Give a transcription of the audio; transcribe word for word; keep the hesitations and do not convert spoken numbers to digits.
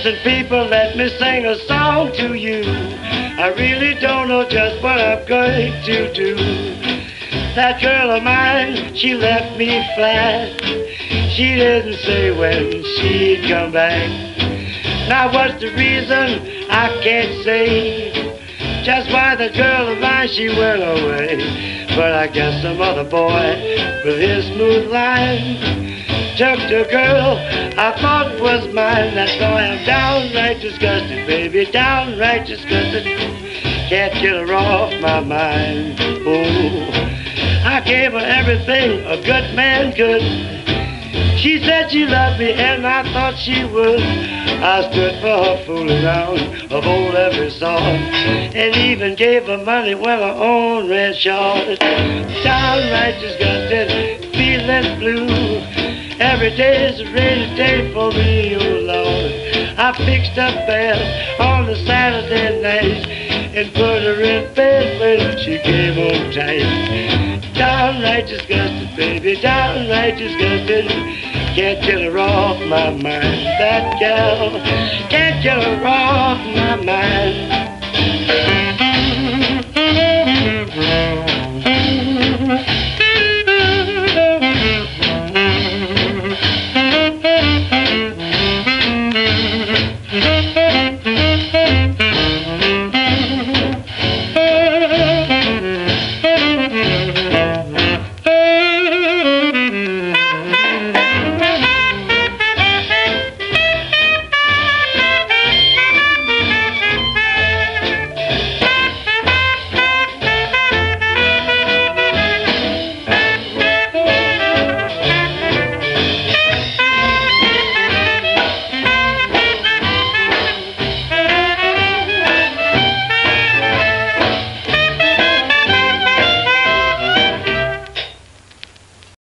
Listen, people, let me sing a song to you. I really don't know just what I'm going to do. That girl of mine, she left me flat. She didn't say when she'd come back. Now what's the reason? I can't say just why the girl of mine, she went away. But I guess some other boy with his smooth line took the girl I thought was mine. That's why I'm downright disgusted, baby, downright disgusted. Can't get her off my mind. Oh, I gave her everything a good man could. She said she loved me and I thought she would. I stood for her fooling around of old every song, and even gave her money when her own red short. Downright disgusted, feeling blue. Every day is a rainy day for me, oh Lord. I fixed up bed on a Saturday night and put her in bed when she came home tight. Downright disgusted, baby, downright disgusted. Can't get her off my mind, that gal. Can't get her off my mind.